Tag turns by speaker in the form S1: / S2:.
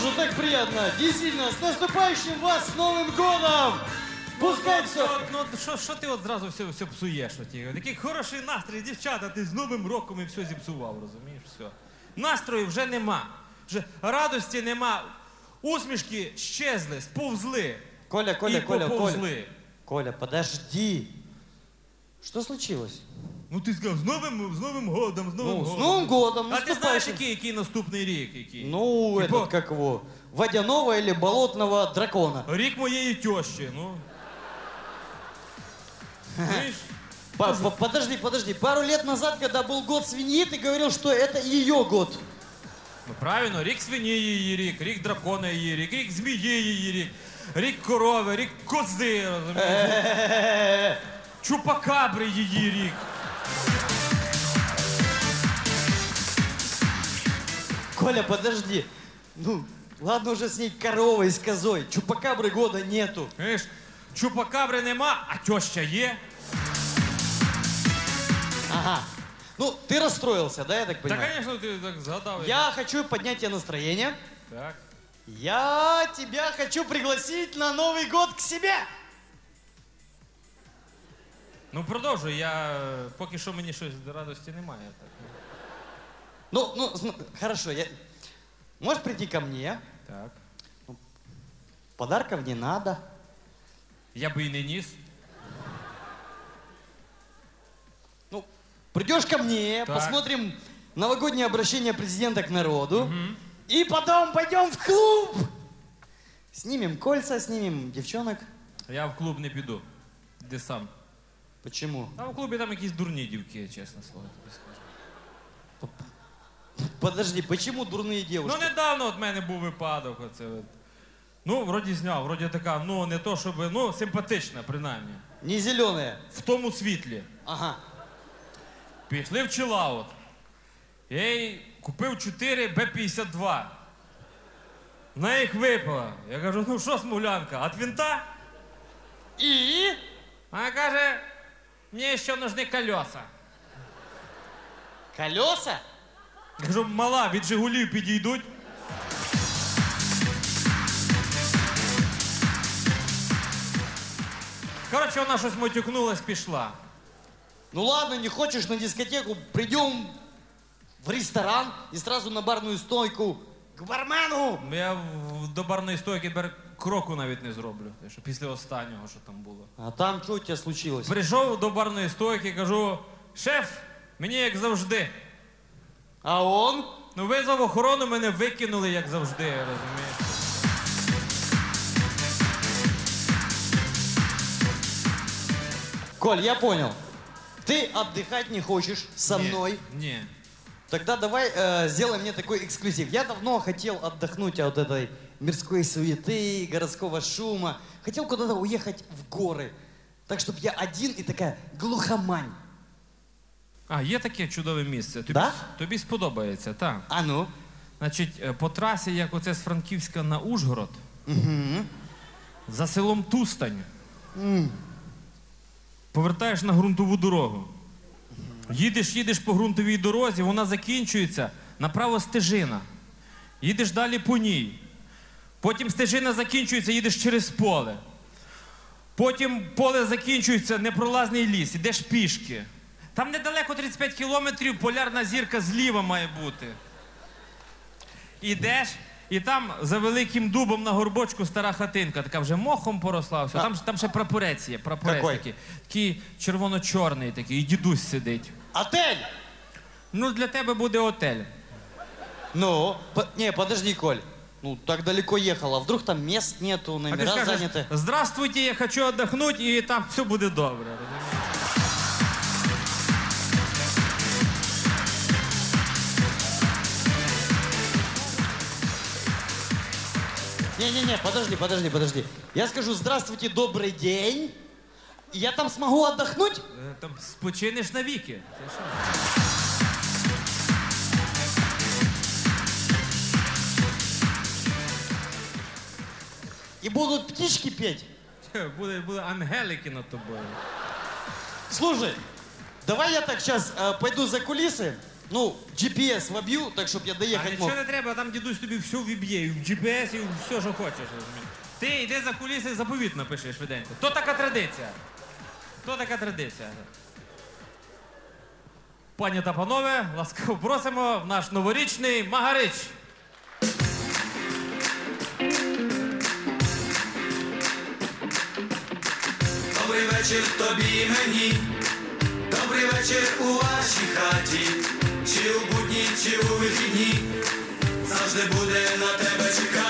S1: слушай, так приятно. Действительно, с наступающим вас Новым годом! Пускай все...
S2: Ну, що ти от зразу все псуєш? Такий хороший настрій, дівчата, ти з Новим роком і все зіпсував, розумієш? Все. Настрою вже нема. Вже радості нема. Усмішки щезли, сповзли.
S1: Коля,
S2: поповзли.
S1: Коля, подожди. Что случилось?
S2: Ну ти сказав, з Новим годом, з Новим годом.
S1: С Новым годом,
S2: А ти знаєш,
S1: наступающим.
S2: який наступний рік? Який?
S1: Ну,
S2: Типа-
S1: этот, как его, водяного или болотного дракона.
S2: Рік моєї тещі, ну. Знаєш?
S1: Подожди. Пару лет назад, когда был год свиньи, ты говорил, что это ее год.
S2: Ну правильно, рік свині її рік, рік дракона її рік, рік змії її рік, рік корови, рік кози, розумієш? Чупакабри її рік.
S1: Коля, подожди. Ну, ладно уже с ней коровой, с козой. Чупакабры года нету.
S2: Знаєш, чупакабри нема, а теща є.
S1: Ага. Ну, ты расстроился, да, я так
S2: Та,
S1: понимаю?
S2: звісно, ти так згадав.
S1: Я хочу поднять тебе настроение.
S2: Так.
S1: Я тебя хочу пригласить на Новый год к себе.
S2: Ну продовжуй, поки що мені щось до радості немає. Так.
S1: Хорошо. Можешь прийти ко мне?
S2: Так.
S1: Подарков не надо.
S2: Я би і не ніс.
S1: Ну, придешь ко мне,
S2: Так.
S1: посмотрим новогоднее обращение президента к народу. И потом пойдем в клуб. Снимем кольца, снимем девчонок.
S2: Я в клуб не піду. Де сам?
S1: Почему?
S2: А в клубі там якісь дурні дівки, чесно слово тобі скажу.
S1: Подожди, почему дурные девушки?
S2: Ну, недавно от мене був випадок. Оце от. Ну, вроді зняв, вроді така, ну, не то, щоб, ну, симпатична, принаймні.
S1: Не зеленые.
S2: В тому світлі.
S1: Ага.
S2: Пішли в чилаут. Я їй купив 4 Б-52. Вона їх випила. Я кажу, ну що, смуглянка, от винта?
S1: И?
S2: Вона каже, мені ще нужны колеса.
S1: Колеса?
S2: Я кажу, мала, від Жигулів підійдуть. Коротше, вона щось мотюкнулась, пішла.
S1: Ну ладно, не хочешь на дискотеку, придем в ресторан и сразу на барную стойку к бармену.
S2: Я до барної стойки кроку навіть не зроблю, що після останнього, що там було.
S1: А там что у тебя случилось?
S2: Прийшов до барної стойки, кажу, шеф, мені як завжди.
S1: А он?
S2: Ну, визвав охорону, мене викинули, як завжди, розумієш?
S1: Коль, я понял. Ты отдыхать не хочешь со мной.
S2: Ні.
S1: Тогда давай сделай мне такой эксклюзив. Я давно хотел отдохнуть от этой мирской суеты, городского шума. Хотел куда-то уехать в горы. Так, чтобы я один и такая глухомань.
S2: А, є таке чудове місце.
S1: Да?
S2: Тобі сподобається, так.
S1: А ну?
S2: Значить, по трасі, як оце з Франківська на Ужгород, за селом Тустань, повертаєш на ґрунтову дорогу. Їдеш по ґрунтовій дорозі, вона закінчується, направо стежина. Їдеш далі по ній. Потім стежина закінчується, їдеш через поле. Потім поле закінчується, непролазний ліс, йдеш пішки. Там недалеко 35 кілометрів, полярна зірка зліва має бути. Ідеш, і там за великим дубом на горбочку стара хатинка, така вже мохом поросла, все. Там ще прапорець є, прапорець
S1: Какой?
S2: такий червоно-чорний такий, і дідусь сидить.
S1: Отель!
S2: Ну, для тебе буде отель.
S1: Ну? Не, подожди, Коль. Ну, так далеко ехал, а вдруг там мест нету,
S2: А ти
S1: номера
S2: скажеш,
S1: заняты?
S2: здравствуйте, я хочу отдохнуть, і там все буде добре. Розумієш?
S1: Не-не-не, подожди. Я скажу здравствуйте, добрый день. И я там смогу отдохнуть?
S2: Там спочинеш навіки. Ти що?
S1: И будут птички петь?
S2: Буде ангелики над тобою.
S1: Слушай, давай я так сейчас пойду за кулисы, Ну, GPS воб'ю, так, щоб я
S2: А
S1: доїхати
S2: нічого
S1: мог.
S2: не треба, там дідусь тобі все віб'є, і в GPS, і все, що хочеш. розумієш. Ти йди за куліси, заповіт напиши швиденько. То така традиція. То така традиція. Пані та панове, ласкаво просимо в наш новорічний Магарич.
S3: Добрий вечір тобі і мені, добрий вечір у вашій хаті, чи у будні, чи у вихідні, завжди буде на тебе чекати.